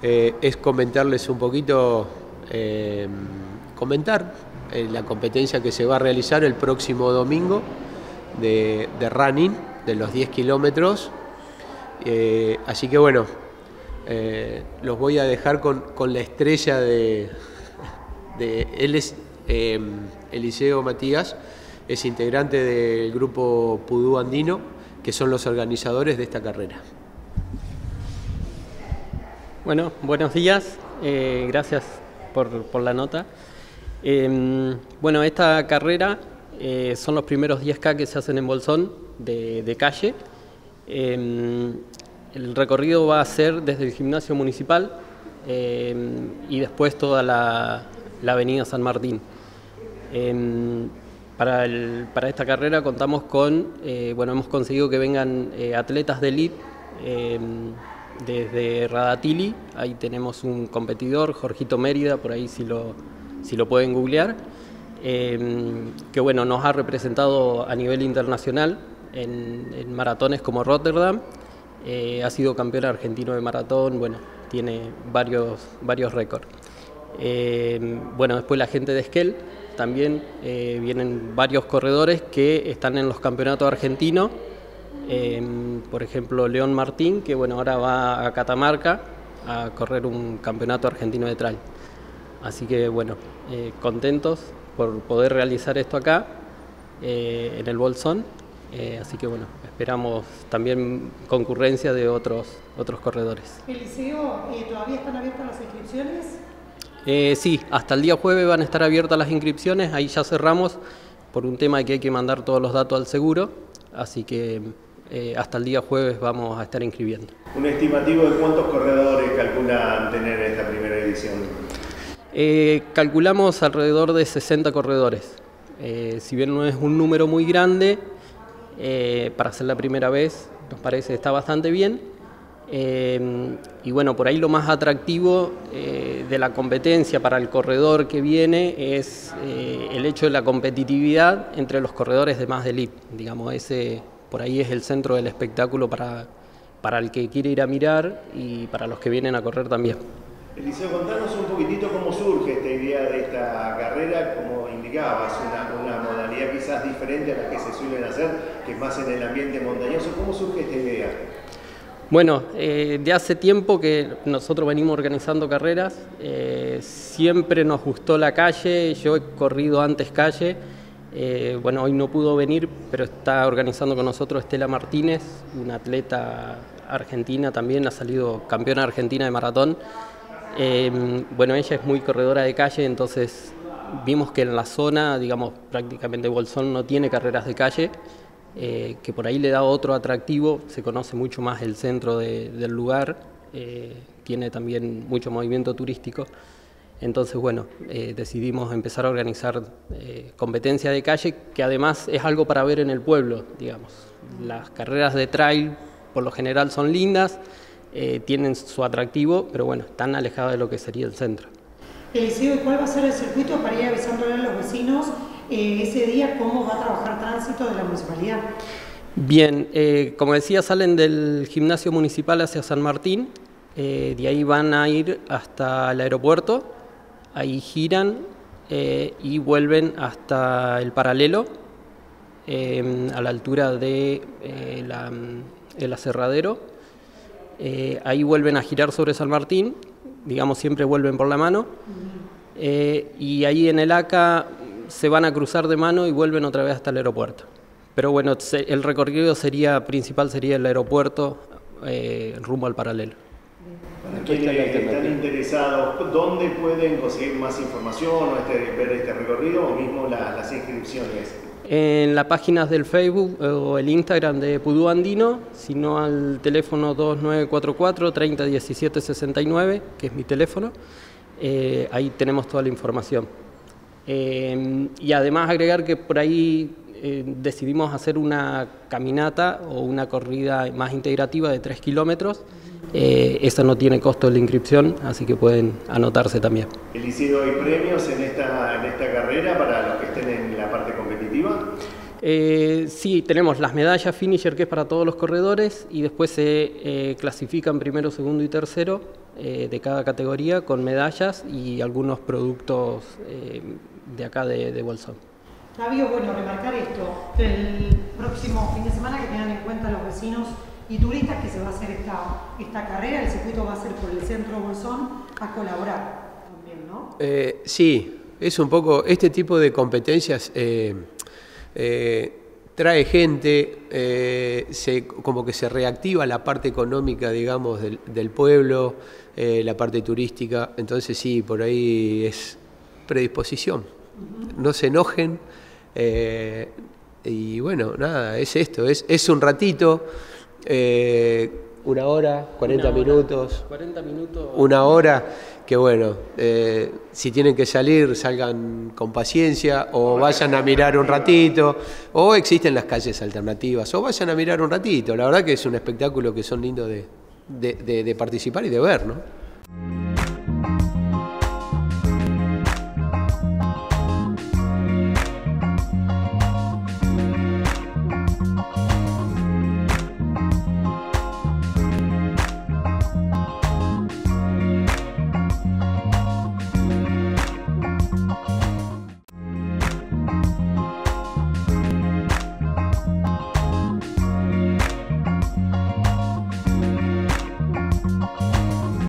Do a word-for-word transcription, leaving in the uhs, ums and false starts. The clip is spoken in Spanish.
eh, es comentarles un poquito, eh, comentar eh, la competencia que se va a realizar el próximo domingo de, de running, de los diez kilómetros. Eh, así que bueno, eh, los voy a dejar con, con la estrella de, de él es eh, Eliseo Matías, es integrante del grupo Pudú Andino, que son los organizadores de esta carrera. Bueno, buenos días, eh, gracias por, por la nota. Eh, bueno, esta carrera eh, son los primeros diez K que se hacen en Bolsón de, de calle. Eh, el recorrido va a ser desde el gimnasio municipal eh, y después toda la, la avenida San Martín. Eh, para, el, para esta carrera contamos con, eh, bueno, hemos conseguido que vengan eh, atletas de elite eh, desde Radatili. Ahí tenemos un competidor, Jorgito Mérida, por ahí si lo, si lo pueden googlear, eh, que bueno, nos ha representado a nivel internacional en, en maratones como Rotterdam, eh, ha sido campeón argentino de maratón, bueno, tiene varios, varios récords. Eh, bueno, después la gente de Esquel, también eh, vienen varios corredores que están en los campeonatos argentinos. Eh, por ejemplo, León Martín, que bueno, ahora va a Catamarca a correr un campeonato argentino de trail. Así que bueno, eh, contentos por poder realizar esto acá eh, en el Bolsón. Eh, así que bueno, esperamos también concurrencia de otros, otros corredores. Eliseo, eh, ¿todavía están abiertas las inscripciones? Eh, sí, hasta el día jueves van a estar abiertas las inscripciones, ahí ya cerramos por un tema de que hay que mandar todos los datos al seguro, así que eh, hasta el día jueves vamos a estar inscribiendo. ¿Un estimativo de cuántos corredores calculan tener esta primera edición? Eh, calculamos alrededor de sesenta corredores, eh, si bien no es un número muy grande, eh, para ser la primera vez nos parece que está bastante bien. Eh, y bueno, por ahí lo más atractivo eh, de la competencia para el corredor que viene es eh, el hecho de la competitividad entre los corredores de más de elite. Digamos, ese por ahí es el centro del espectáculo para, para el que quiere ir a mirar y para los que vienen a correr también. Eliseo, contanos un poquitito cómo surge esta idea de esta carrera, como indicabas, una, una modalidad quizás diferente a la que se suelen hacer, que es más en el ambiente montañoso. ¿Cómo surge esta idea? Bueno, eh, de hace tiempo que nosotros venimos organizando carreras, eh, siempre nos gustó la calle, yo he corrido antes calle, eh, bueno, hoy no pudo venir, pero está organizando con nosotros Estela Martínez, una atleta argentina también, ha salido campeona argentina de maratón. Eh, bueno, ella es muy corredora de calle, entonces vimos que en la zona, digamos, prácticamente Bolsón no tiene carreras de calle, Eh, que por ahí le da otro atractivo, se conoce mucho más el centro de, del lugar, eh, tiene también mucho movimiento turístico, entonces bueno, eh, decidimos empezar a organizar eh, competencia de calle, que además es algo para ver en el pueblo, digamos. Las carreras de trail por lo general son lindas, eh, tienen su atractivo, pero bueno, están alejadas de lo que sería el centro. Eliseo, ¿y cuál va a ser el circuito para ir avisándole a los vecinos eh, ese día cómo va a trabajar tránsito de la municipalidad? Bien, eh, como decía, salen del gimnasio municipal hacia San Martín, eh, de ahí van a ir hasta el aeropuerto, ahí giran eh, y vuelven hasta el paralelo, eh, a la altura de eh, la, el aserradero, eh, ahí vuelven a girar sobre San Martín, digamos siempre vuelven por la mano, eh, y ahí en el A C A se van a cruzar de mano y vuelven otra vez hasta el aeropuerto. Pero bueno, el recorrido sería, principal sería el aeropuerto eh, rumbo al paralelo. Para quienes están interesados, ¿dónde pueden conseguir más información o este, ver este recorrido o mismo la, las inscripciones? En las páginas del Facebook o el Instagram de Pudú Andino, sino al teléfono dos nueve cuatro cuatro, treinta diecisiete sesenta y nueve, que es mi teléfono, eh, ahí tenemos toda la información. Eh, y además agregar que por ahí eh, decidimos hacer una caminata o una corrida más integrativa de tres kilómetros. Eh, esa no tiene costo de la inscripción, así que pueden anotarse también. Eliseo, ¿hay premios en esta, en esta carrera para los que estén en la parte competitiva? Eh, sí, tenemos las medallas finisher, que es para todos los corredores, y después se eh, clasifican primero, segundo y tercero eh, de cada categoría con medallas y algunos productos eh, de acá de, de Bolsón. Flavio, bueno, remarcar esto, el próximo fin de semana que tengan en cuenta los vecinos y turistas que se va a hacer esta, esta carrera, el circuito va a ser por el centro Bolsón a colaborar también, ¿no? Eh, sí, es un poco, este tipo de competencias eh, eh, trae gente, eh, se, como que se reactiva la parte económica, digamos, del, del pueblo, eh, la parte turística, entonces sí, por ahí es predisposición. Uh-huh. No se enojen, eh, y bueno, nada, es esto, es, es un ratito, eh, una hora, cuarenta una hora, minutos, cuarenta minutos, una hora, que bueno, eh, si tienen que salir, salgan con paciencia, o vayan a mirar un ratito, o existen las calles alternativas, o vayan a mirar un ratito. La verdad que es un espectáculo que son lindos de, de, de, de participar y de ver, ¿no?